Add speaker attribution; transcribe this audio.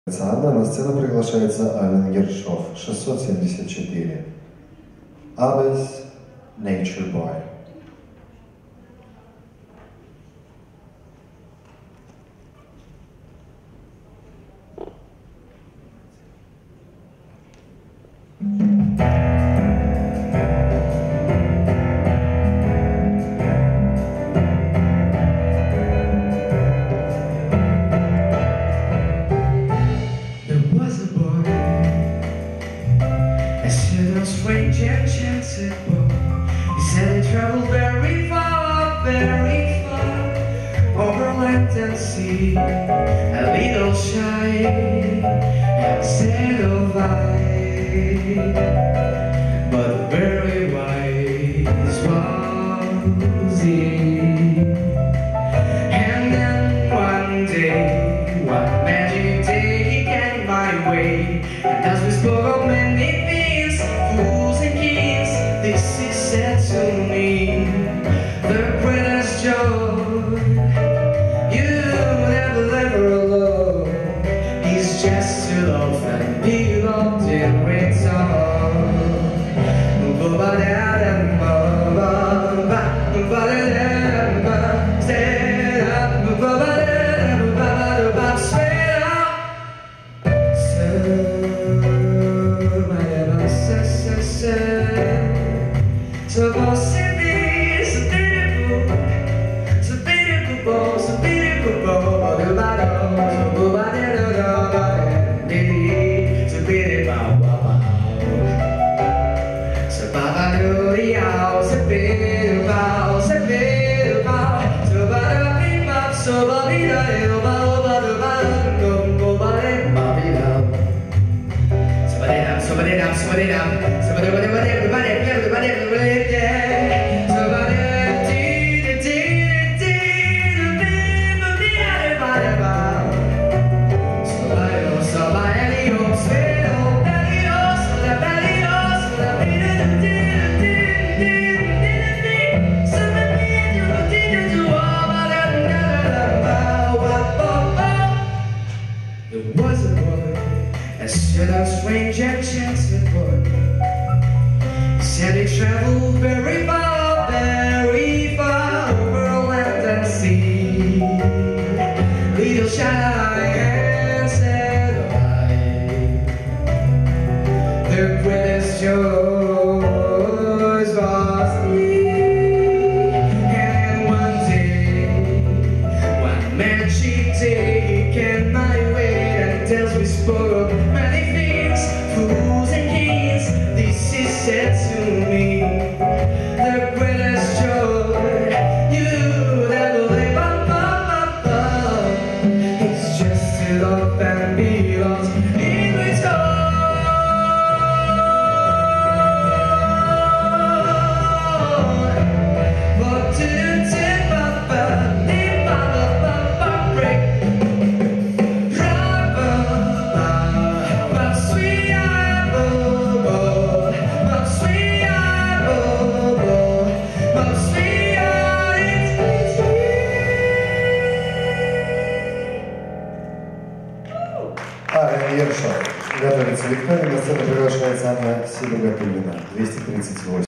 Speaker 1: Анна, на сцену приглашается Ален Гершов, 674. Abba's Nature Boy.
Speaker 2: Strange enchanted boy. He said he traveled very far over land and sea. A little shy and sad of eye, but very wise was he. And then one day, one magic day, he came my way, and as we spoke of many things, fools and kings, this he said to me, the greatest joy you'll ever alone is just to love and be loved in return. So você diz, so beautiful, so beautiful, so beautiful, so There was a boy, a strange enchanted boy. He said he traveled very far over land and sea. Little shy and sad of eye, the greatest joys was he. And one day, one magic day, he came my way. As we spoke of many things, fools and kings, this he said to me, the greatest joy you'd ever live is just to love and be loved in return. But to
Speaker 1: Ален Гершов. Готовится Виктория, на сцену приглашается Анна Сибагатуллина, 238.